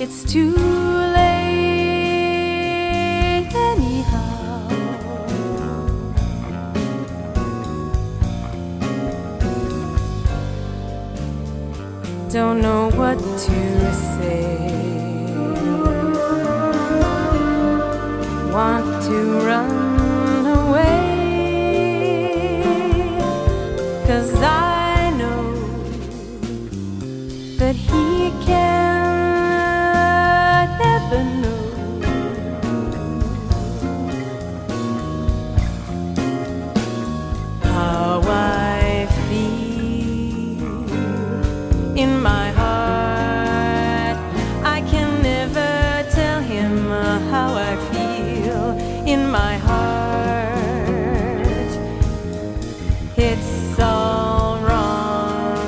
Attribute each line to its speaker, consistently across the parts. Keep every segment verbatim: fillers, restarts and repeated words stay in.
Speaker 1: it's too late anyhow. Don't know what to say. Want to run away, 'cause I know that he can never know how I feel in my heart. I can never tell him how I feel in my heart. It's all wrong,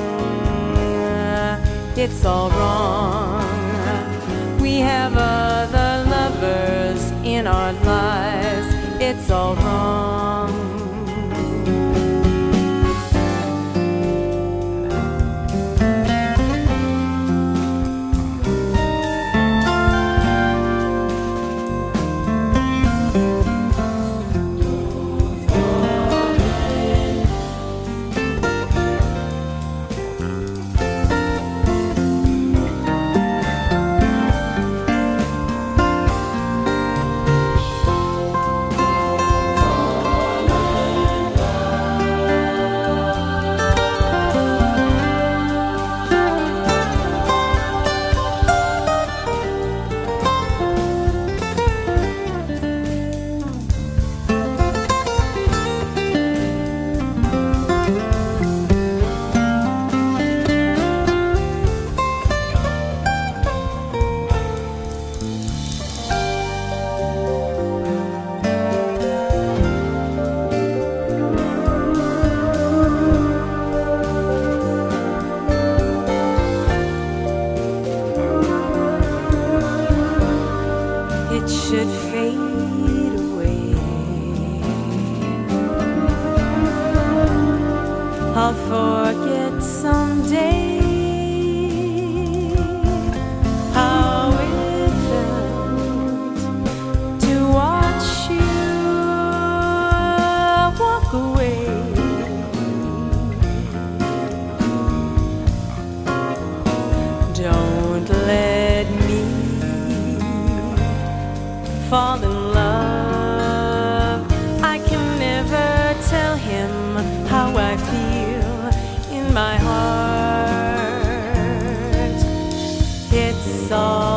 Speaker 1: it's all wrong. We have other lovers in our lives. It's all wrong. Should fade away. I'll forget someday how it felt to watch you walk away. Don't let me fall in love. I can never tell him how I feel in my heart. It's all